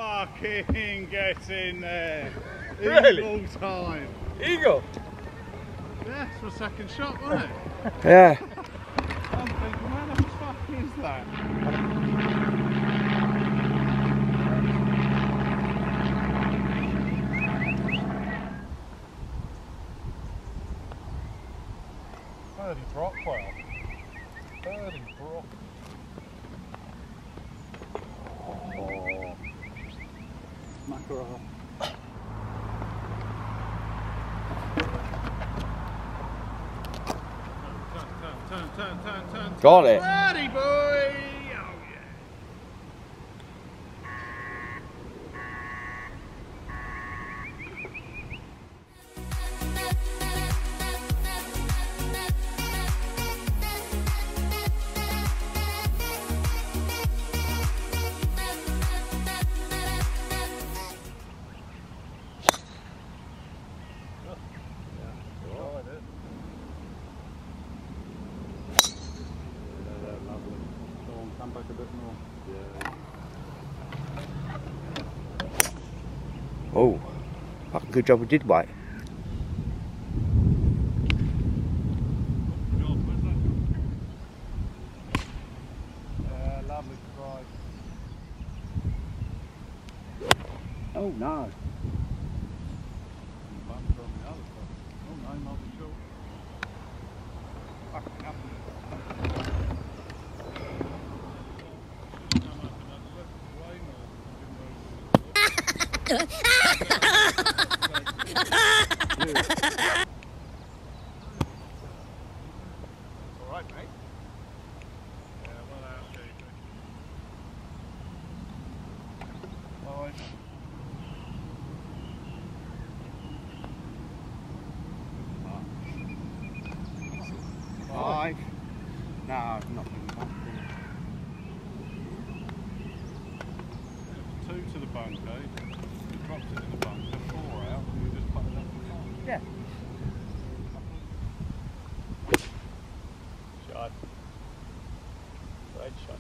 Fucking get in there. Really? Eagle time. Eagle? Yeah, it's my second shot, wasn't it? Yeah. I'm thinking, where the fuck is that? Birdie Brockwell. Birdie Brock. Oh. Mackerel. Turn. Got it. Birdie boy! Oh yeah. Come back a bit more. Yeah. Oh, fucking good job we did wait. Yeah, lovely strike. Oh no. Bunker on the other side. Oh no, not the short. Fucking up. Alright, mate. Yeah, well out, JP. Five. Five. No, not Two to the bunker. You dropped it in the bunker. 4 out, and you just put it up the top. Yeah. Shot. Right shot.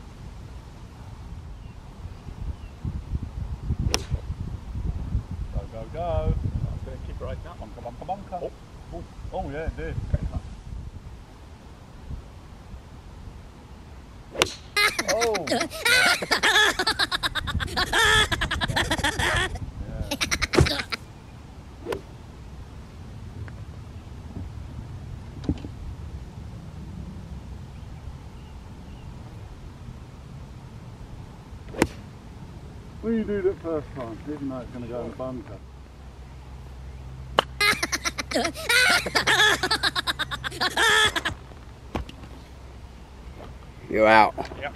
Go. I'm going to keep right now. Bunker. Oh yeah, it did. Oh! Yeah. Well, you do that first time, even though it's going to go in the bunker. You're out. Yep.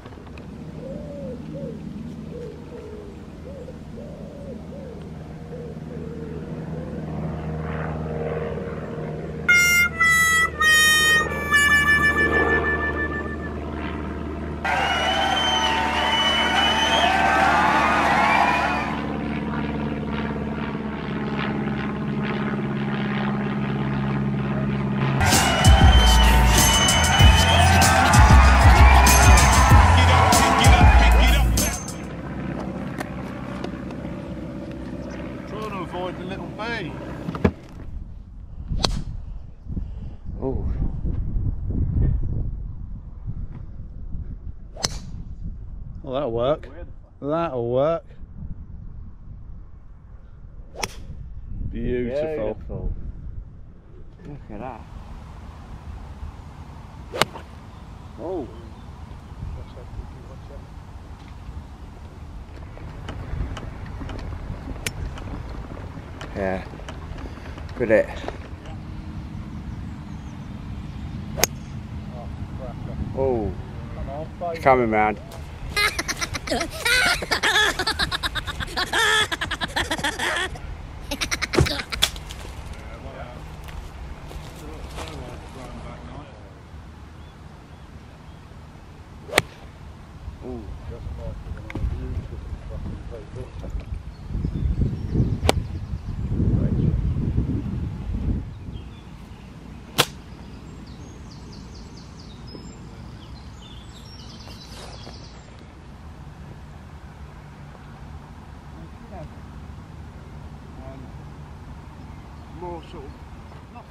Avoid the little bee. Oh. Well, that'll work. That'll work. Beautiful. Beautiful. Look at that. Oh. Yeah. Good hit. Oh. It's coming round. Ooh, just like a beautiful fucking place. more sort of, not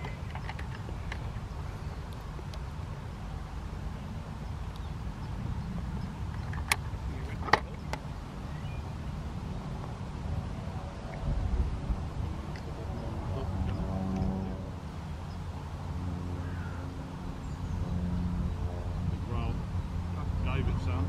well, gave it some.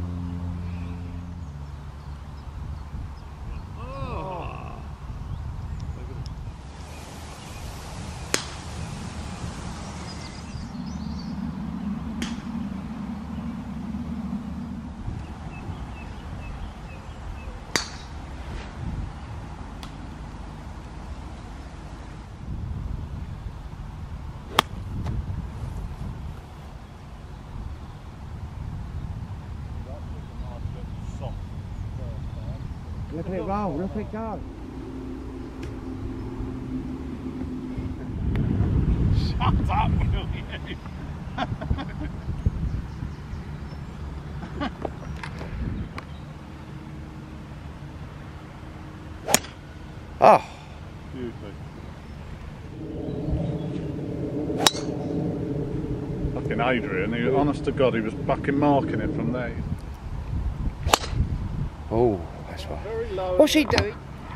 Look at it roll, look at it go. Shut up, will you? Oh, Beautiful. Fucking Adrian, he, honest to God, he was fucking marking it from there. oh, that's right. Very low. What's she doing?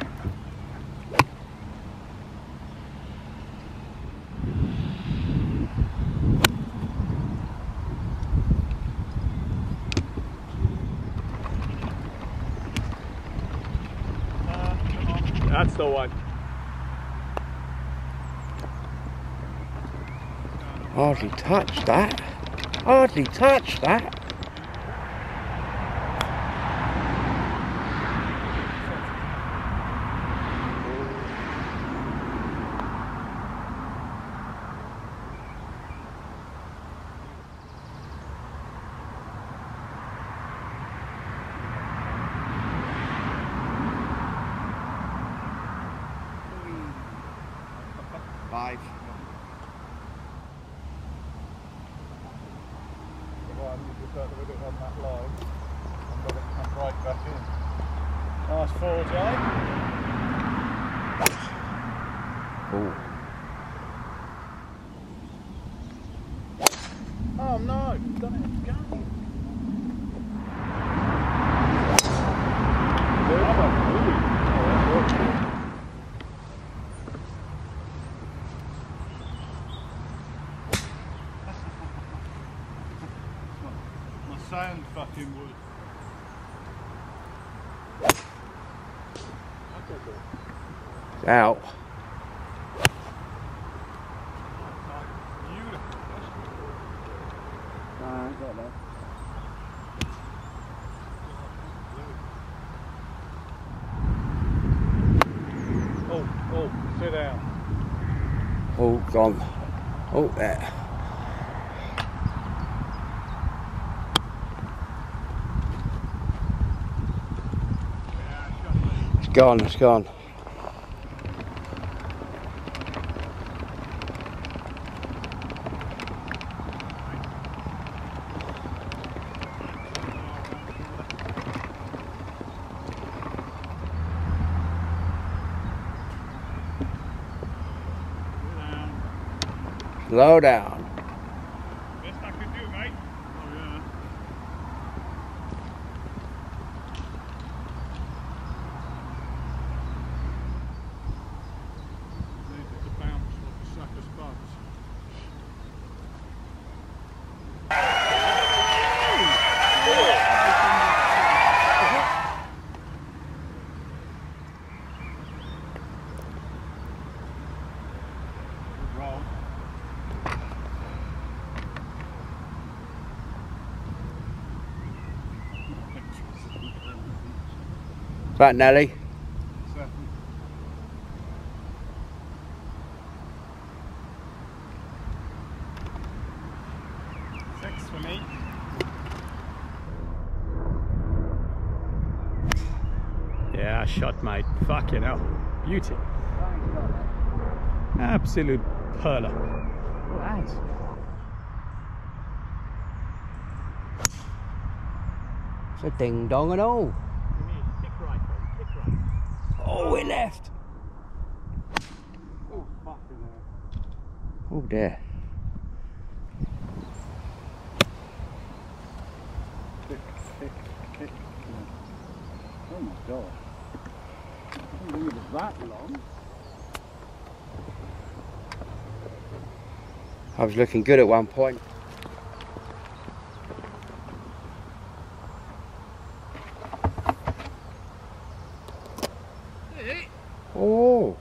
That's the one. Hardly touched that. Hardly touched that. Five. Well, you just had a bit on that line and let it come right back in. Nice forward line. Oh, Oh no, you've done it again. My sand fucking wood. it's out. Oh, sit down. Oh, gone. Oh, there. It's gone, it's gone. Slow down. Best I could do, mate. Oh yeah. Needed to bounce like a sack of spuds. Good roll. Right, Nelly. 7. For me. Yeah, shot, mate. Fucking hell. Beauty. Absolute perler. It's a ding dong and all. Kick right, kick right. Oh, it left. Oh, fuck. Oh dear. Kick, kick, kick. Oh my god. I didn't think it was that long. I was looking good at one point. Oh.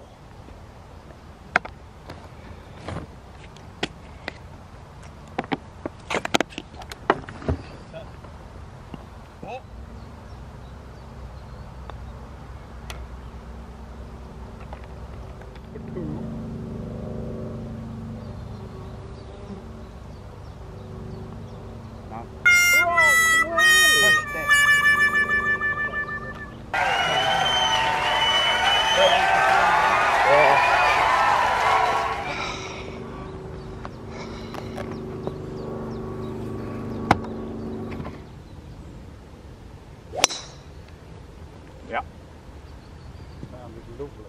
Yeah. Sounded lovely.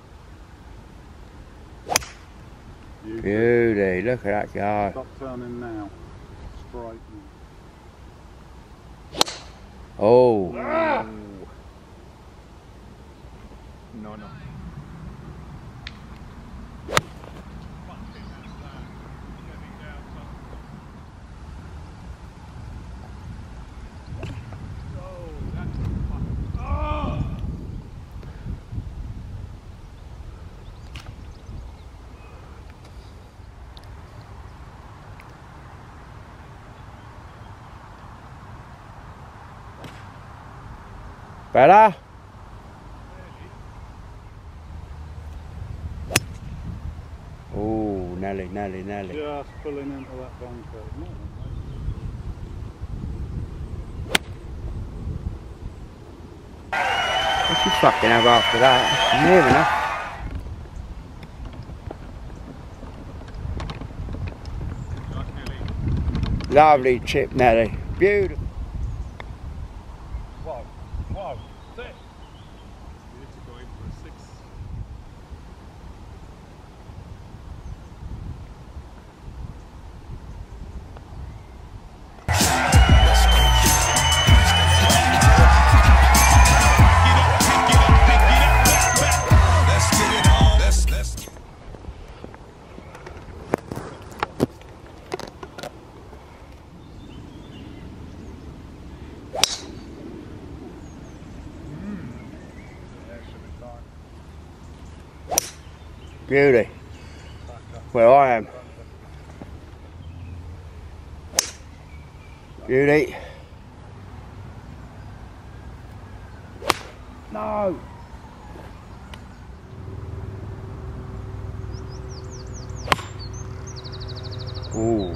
Beauty, look at that guy. Stop turning now. Straight. Oh. Ah! No, no. Better? Oh, Nelly. Just pulling into that bunker. What you fucking have after that? Near enough. Lovely chip, Nelly. Beautiful. Whoa, whoa, six. You need to go in for a six. Beauty. Where I am. Beauty. No. Ooh.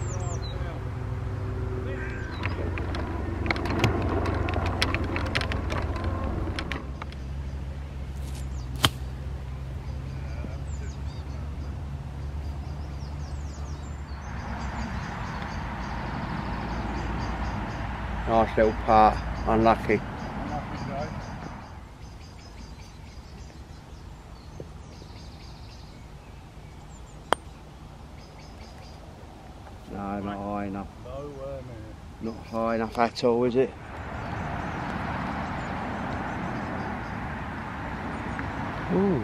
Nice little part, unlucky. No, not high enough. Nowhere near. Not high enough at all, is it? Ooh.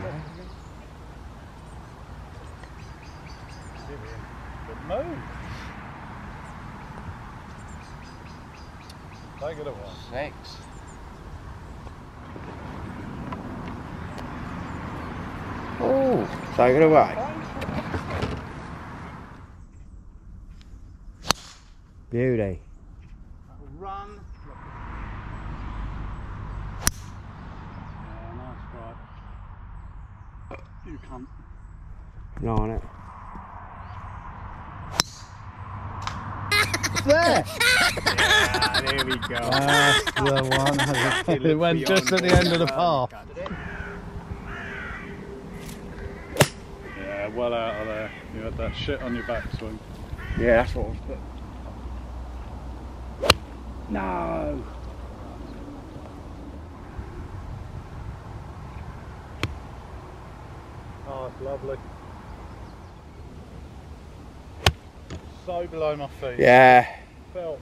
Good move. Take it away. 6. Oh, take it away. Beauty. That'll run. Yeah, nice right. You cunt. No, on it. There! Yeah, there we go. That's the one. It went just at the end of the path. Yeah, well out of there. You had that shit on your backswing. Yeah, that's what I was put. No. Oh, it's lovely. so below my feet. Yeah. Felt.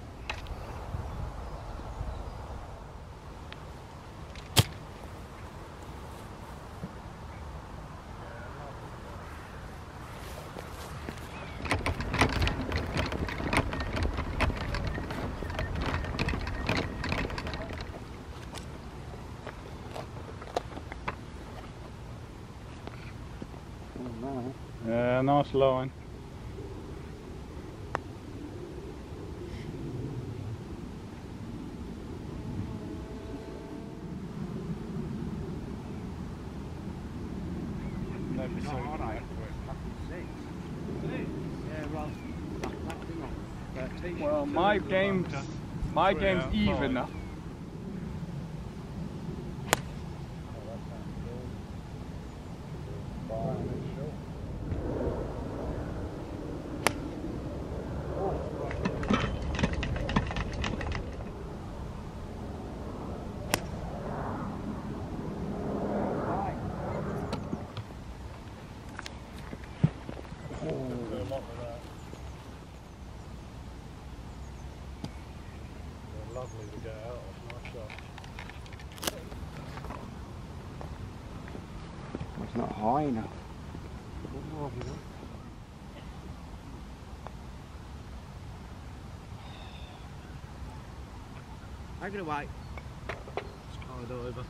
Yeah, nice line. Never seen that quick. Well, my game's even. Lovely to get out of, nice shot. It's not high enough. Take it away. Slide over.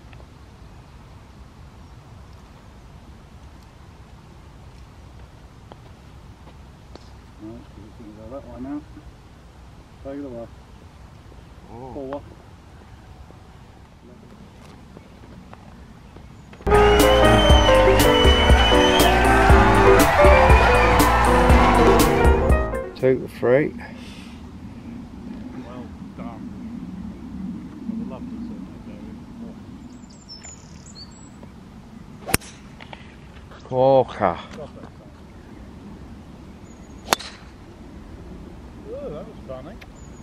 Right, you can go that way now. Take it away. Oh. 4. Two for 3. Well done. I would love to see that go in. Corker. Oh, that was funny.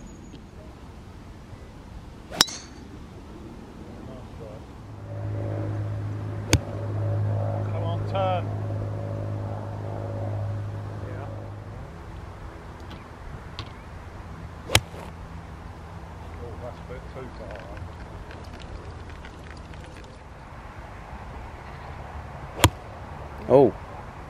Come on, turn. Yeah. Oh, that's a bit too far. Oh.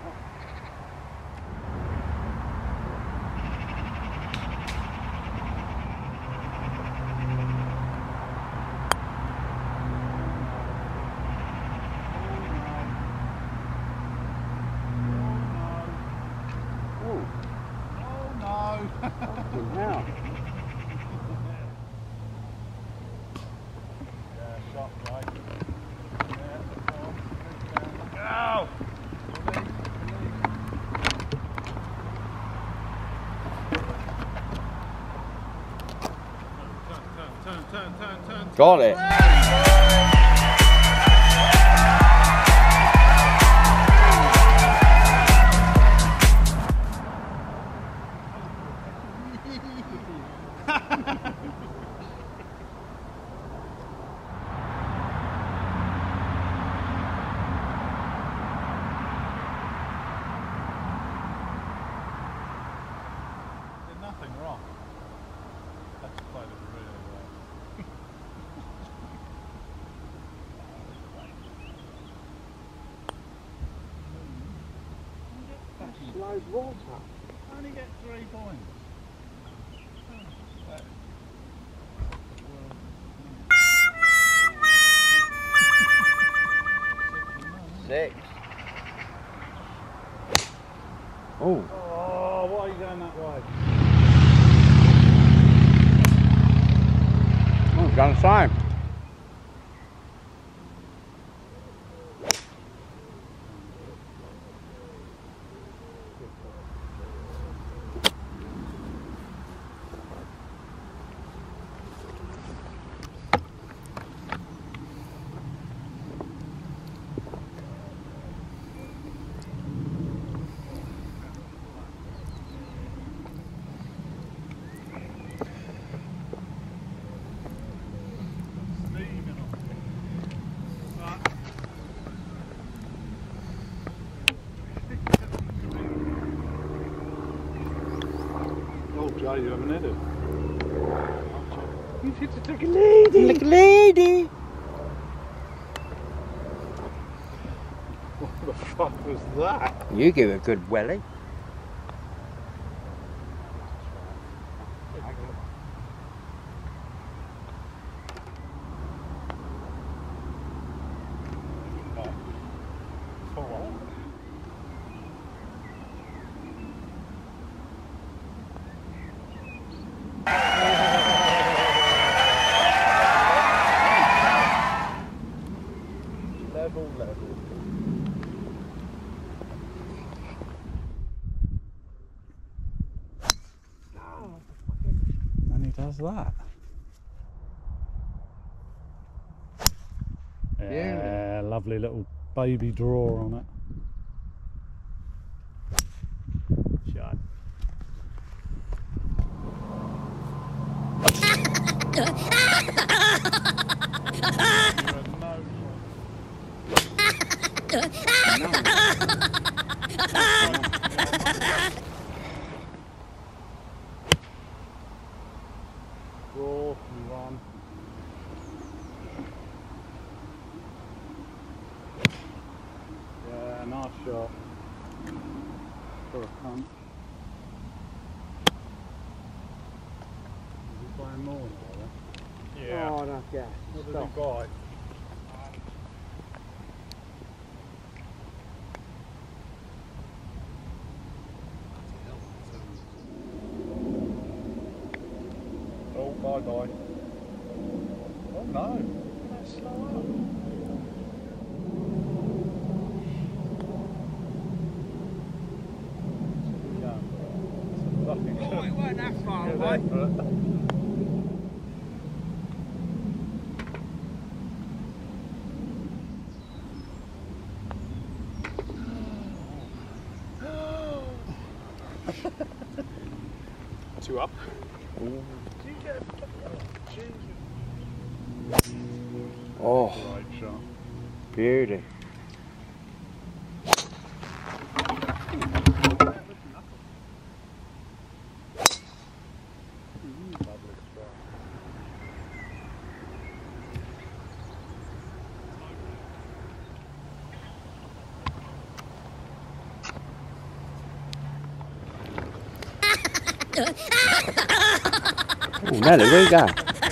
Now. Yeah, shot right. Yeah, Turn. Got it. Did nothing wrong. That's played it really well. Slow water. Only get 3 points. Six. Oh. Oh, why are you going that way? Oh, done the same. Joe, you haven't hit it. You've hit it like a lady. Like a lady. What the fuck was that? You give a good welly. Level. And he does that. Yeah, lovely little baby draw on it. Shot. Draw, move on. Yeah, nice shot. For a punt. Is he playing more now? Yeah. Oh, no, yeah. What did Stop. he buy? Oh, bye. Oh no, let's slow up. Oh, it weren't that far away. Two up. Oh, Right shot. beauty. Lovely strike. Oh, Nelly, where you go?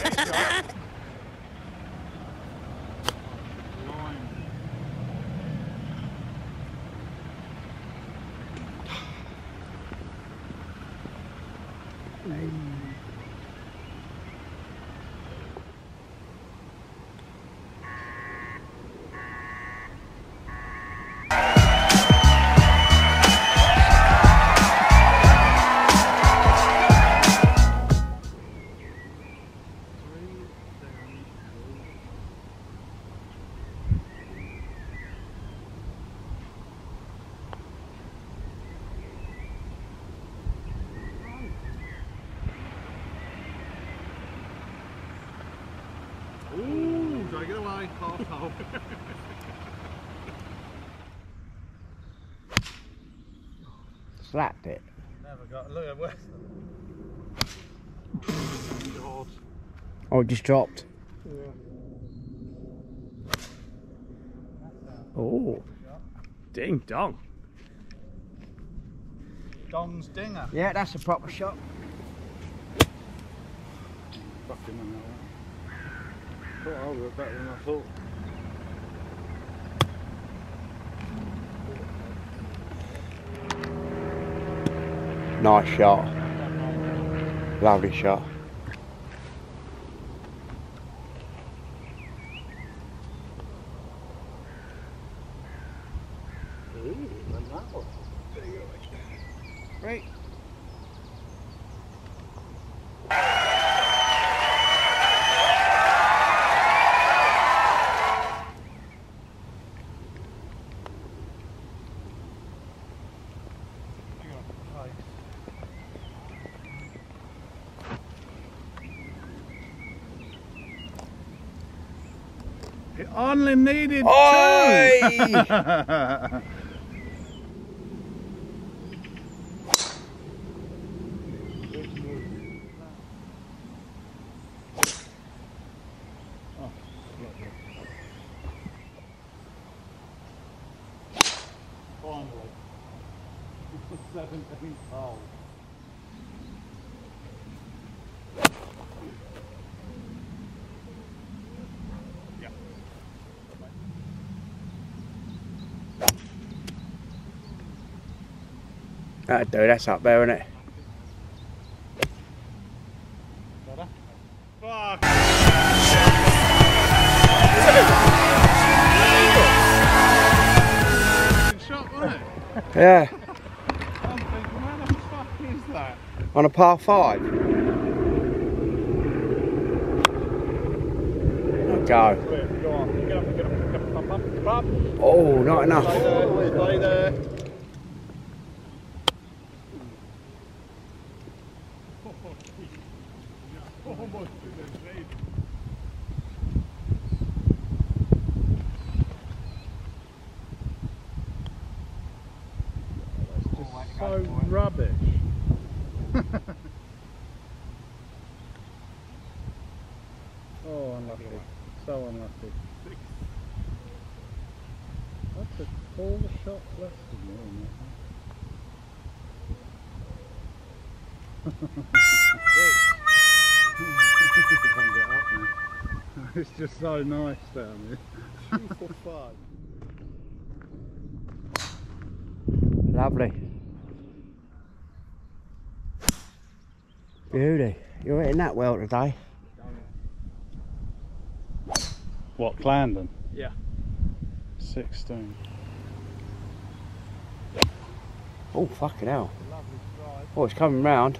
Ooh, drag it away, half hole. Slapped it. Never got, look at West. God. Oh, it just dropped. Yeah. Oh. Ding dong. Dong's dinger. Yeah, that's a proper shot. Fucking on that one. Thought I was better than I thought. Nice shot. Lovely shot. Right. It only needed Oi! two. 17th hole. That'll do, that's up there, isn't it? Fuck! Shot, wasn't it? Yeah. I'm thinking, where the fuck is that? On a par 5. Oh, go. Go on, get up. Oh, not enough. Stay there. So rubbish. Oh, unlucky. So unlucky. That's a 4 shots less than me, isn't it? It's just so nice down here. 2 for 5. Lovely. Beauty. You're hitting that well today. What, Clarendon? Yeah. 16. Oh, fucking hell. Oh, it's coming round.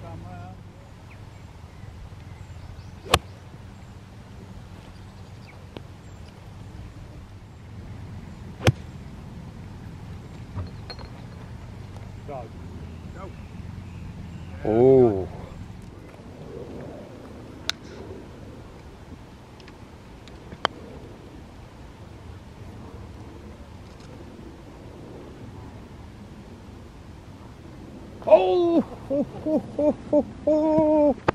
Oh. Oh!